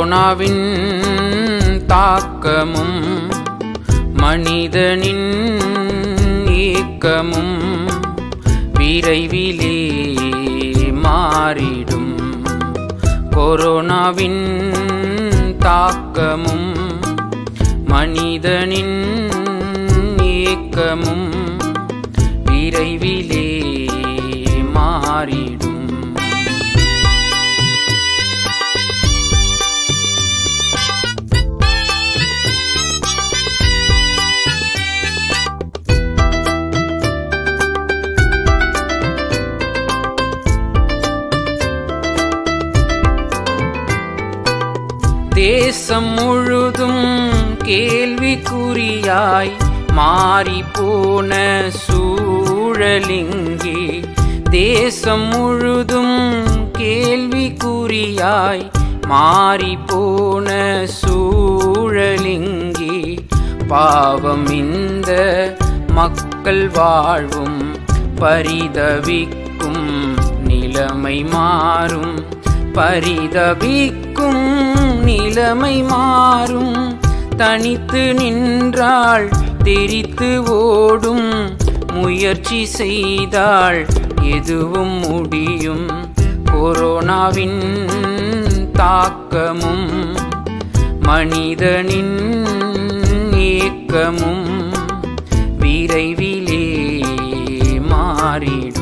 கொரோனாவின் தாக்கமும் மனிதனின் ஏக்கமும் விரைவிலே மாறிடும். கொரோனாவின் தாக்கமும் மனிதனின் ஏக்கமும் விரைவிலே மாறிடும். தேசம் முழுதும் கேள்விக்குறியாய் மாறிப்போன சூழலிங்கே. தேசம் முழுதும் கேள்விக்குறியாய் மாறிப்போன சூழலிங்கே. பாவம் இந்த மக்கள் வாழ்வும் பரிதவிக்கும் நிலைமை மாறும். பரிதவிக்கும் நிலைமை மாறும். தனித்து நின்றாள் தெரித்து ஓடும். முயற்சி செய்தால் எதுவும் முடியும். கொரோனாவின் தாக்கமும் மனிதனின் ஏக்கமும் விரைவிலே மாறிடும்.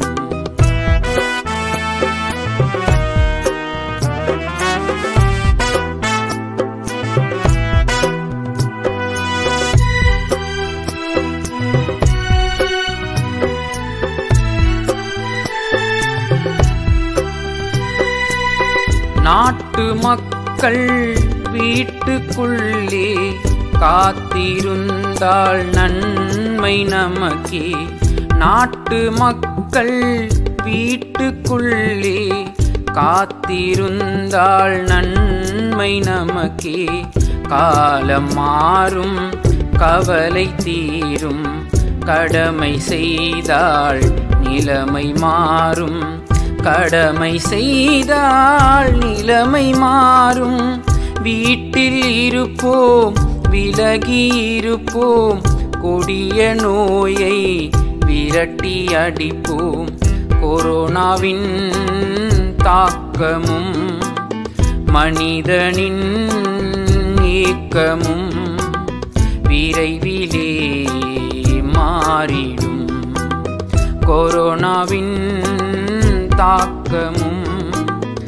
நாட்டு மக்கள் வீட்டுக்குள்ளே காத்திருந்தால் நன்மை நமக்கே. நாட்டு மக்கள் வீட்டுக்குள்ளே காத்திருந்தால் நன்மை நமக்கே. காலம் மாறும் கவலை தீரும். கடமை செய்தால் நிலைமை மாறும். கடமை செய்தால் நிலைமை மாறும். வீட்டில் இருப்போம் விலகி இருப்போம். கொடிய நோயை விரட்டி அடிப்போம். கொரோனாவின் தாக்கமும் மனிதனின் ஏக்கமும் விரைவிலே மாறிடும். கொரோனாவின் தாக்கமும்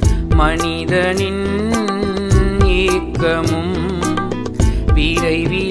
மனிதனின் ஏக்கமும் விரைவில்